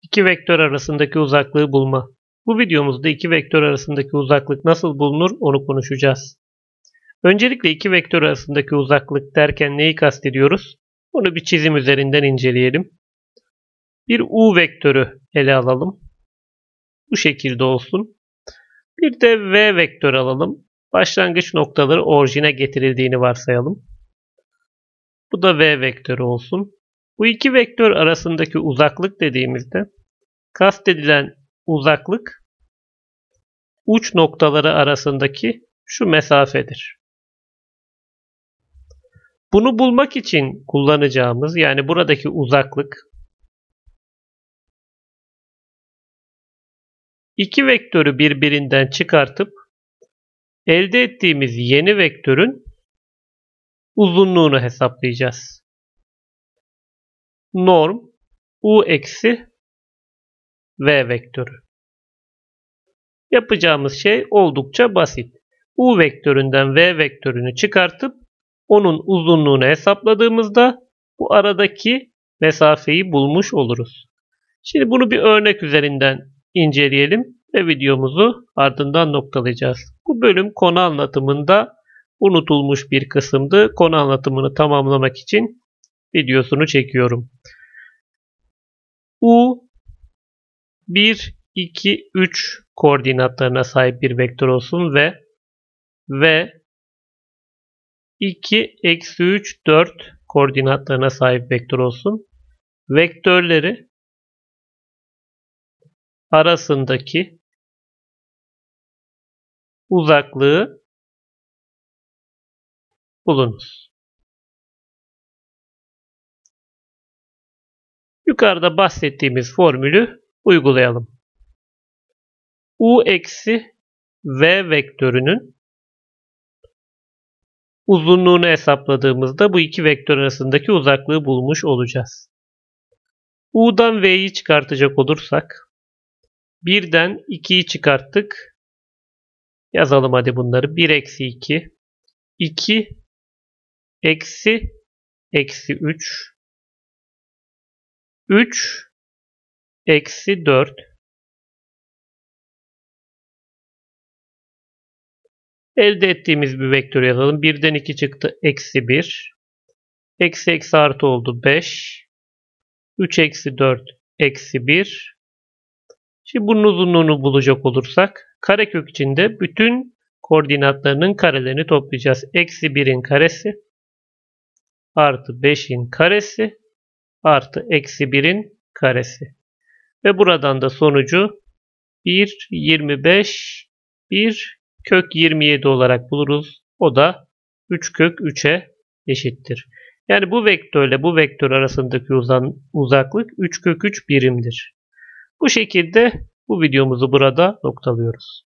İki vektör arasındaki uzaklığı bulma. Bu videomuzda iki vektör arasındaki uzaklık nasıl bulunur onu konuşacağız. Öncelikle iki vektör arasındaki uzaklık derken neyi kastediyoruz? Bunu bir çizim üzerinden inceleyelim. Bir U vektörü ele alalım. Bu şekilde olsun. Bir de V vektörü alalım. Başlangıç noktaları orijine getirildiğini varsayalım. Bu da V vektörü olsun. Bu iki vektör arasındaki uzaklık dediğimizde kastedilen uzaklık uç noktaları arasındaki şu mesafedir. Bunu bulmak için kullanacağımız, yani buradaki uzaklık iki vektörü birbirinden çıkartıp elde ettiğimiz yeni vektörün uzunluğunu hesaplayacağız. Norm U eksi V vektörü. Yapacağımız şey oldukça basit. U vektöründen V vektörünü çıkartıp onun uzunluğunu hesapladığımızda bu aradaki mesafeyi bulmuş oluruz. Şimdi bunu bir örnek üzerinden inceleyelim ve videomuzu ardından noktalayacağız. Bu bölüm konu anlatımında unutulmuş bir kısımdı. Konu anlatımını tamamlamak için videosunu çekiyorum. U 1, 2, 3 koordinatlarına sahip bir vektör olsun ve 2, eksi 3, 4 koordinatlarına sahip vektör olsun. Vektörleri arasındaki uzaklığı bulunuz. Yukarıda bahsettiğimiz formülü uygulayalım. U eksi V vektörünün uzunluğunu hesapladığımızda bu iki vektör arasındaki uzaklığı bulmuş olacağız. U'dan V'yi çıkartacak olursak 1'den 2'yi çıkarttık. Yazalım hadi bunları. 1 eksi 2, 2 eksi 3, 3 eksi 4, elde ettiğimiz bir vektör yazalım. 1'den 2 çıktı. Eksi 1. Eksi eksi artı oldu 5. 3 eksi 4 eksi 1. Şimdi bunun uzunluğunu bulacak olursak karekök içinde bütün koordinatlarının karelerini toplayacağız. Eksi 1'in karesi artı 5'in karesi artı eksi 1'in karesi. Ve buradan da sonucu 1, 25, 1 kök 27 olarak buluruz. O da 3 kök 3'e eşittir. Yani bu vektörle bu vektör arasındaki uzaklık 3 kök 3 birimdir. Bu şekilde bu videomuzu burada noktalıyoruz.